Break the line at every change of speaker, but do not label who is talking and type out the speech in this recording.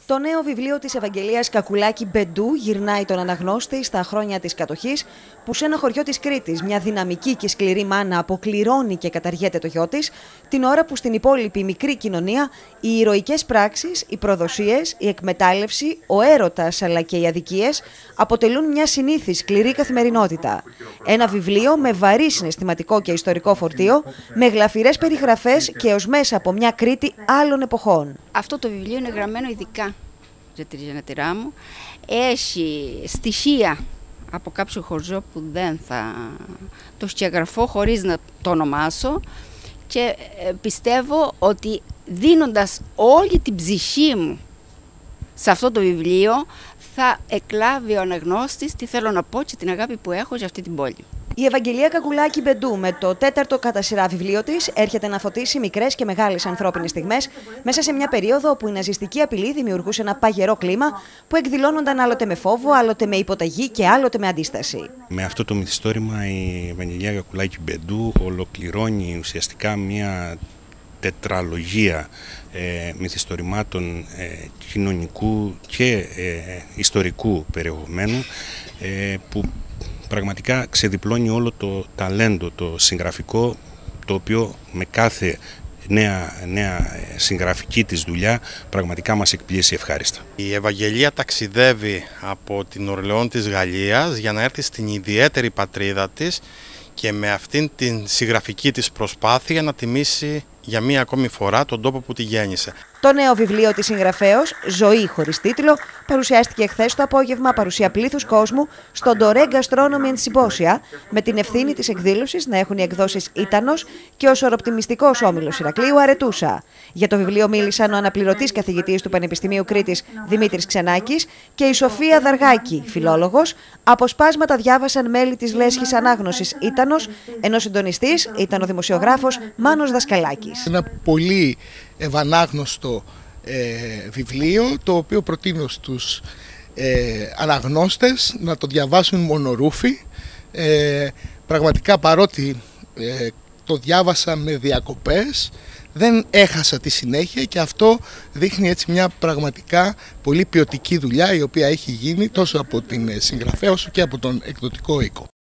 Το νέο βιβλίο της Ευαγγελίας Κακουλάκη Μπεντού γυρνάει τον αναγνώστη στα χρόνια της κατοχής, που σε ένα χωριό της Κρήτης μια δυναμική και σκληρή μάνα αποκληρώνει και καταργέται το γιο της, την ώρα που στην υπόλοιπη μικρή κοινωνία οι ηρωικές πράξεις, οι προδοσίες, η εκμετάλλευση, ο έρωτας αλλά και οι αδικίες αποτελούν μια συνήθη σκληρή καθημερινότητα. Ένα βιβλίο με βαρύ συναισθηματικό και ιστορικό φορτίο, με γλαφυρές περιγραφές και ως μέσα από μια Κρήτη άλλων εποχών.
Αυτό το βιβλίο είναι γραμμένο ειδικά για τη γενετηρά μου. Έχει στοιχεία από κάποιο χωριό που δεν θα το σκιαγραφώ χωρίς να το ονομάσω, και πιστεύω ότι δίνοντας όλη την ψυχή μου σε αυτό το βιβλίο θα εκλάβει ο αναγνώστης τι θέλω να πω και την αγάπη που έχω για αυτή την πόλη.
Η Ευαγγελία Κακουλάκη Μπεντού, με το 4ο κατά σειρά βιβλίο της, έρχεται να φωτίσει μικρές και μεγάλες ανθρώπινες στιγμές μέσα σε μια περίοδο όπου η ναζιστική απειλή δημιουργούσε ένα παγερό κλίμα που εκδηλώνονταν άλλοτε με φόβο, άλλοτε με υποταγή και άλλοτε με αντίσταση.
Με αυτό το μυθιστόρημα η Ευαγγελία Κακουλάκη Μπεντού ολοκληρώνει ουσιαστικά μια τετραλογία μυθιστορημάτων κοινωνικού και ιστορικού περιεχομένου που πραγματικά ξεδιπλώνει όλο το ταλέντο, το συγγραφικό, το οποίο με κάθε νέα συγγραφική της δουλειά πραγματικά μας εκπλήσει ευχάριστα.
Η Ευαγγελία ταξιδεύει από την Ορλεόν της Γαλλίας για να έρθει στην ιδιαίτερη πατρίδα της και με αυτήν την συγγραφική της προσπάθεια να τιμήσει για μία ακόμη φορά τον τόπο που τη γέννησε.
Το νέο βιβλίο της συγγραφέως, «Ζωή χωρίς τίτλο», παρουσιάστηκε χθες το απόγευμα παρουσία πλήθους κόσμου στο Ντορέ Γκαστρόνομι and Symposia, με την ευθύνη της εκδήλωσης να έχουν οι εκδόσεις Ήτανος και ο σωροπτιμιστικός όμιλος Ηρακλείου Αρετούσα. Για το βιβλίο μίλησαν ο αναπληρωτής καθηγητής του Πανεπιστημίου Κρήτης Δημήτρης Ξενάκης και η Σοφία Δαργάκη, φιλόλογος. Αποσπάσματα διάβασαν μέλη της Λέσχης Ανάγνωσης Ήτανος, ενώ συντονιστής ήταν ο δημοσιογράφος Μάνος Δασκαλάκης.
Ένα πολύ ευανάγνωστο βιβλίο, το οποίο προτείνω στους αναγνώστες να το διαβάσουν μονορούφι. Πραγματικά, παρότι το διάβασα με διακοπές, δεν έχασα τη συνέχεια, και αυτό δείχνει έτσι μια πραγματικά πολύ ποιοτική δουλειά η οποία έχει γίνει τόσο από την συγγραφέα όσο και από τον εκδοτικό οίκο.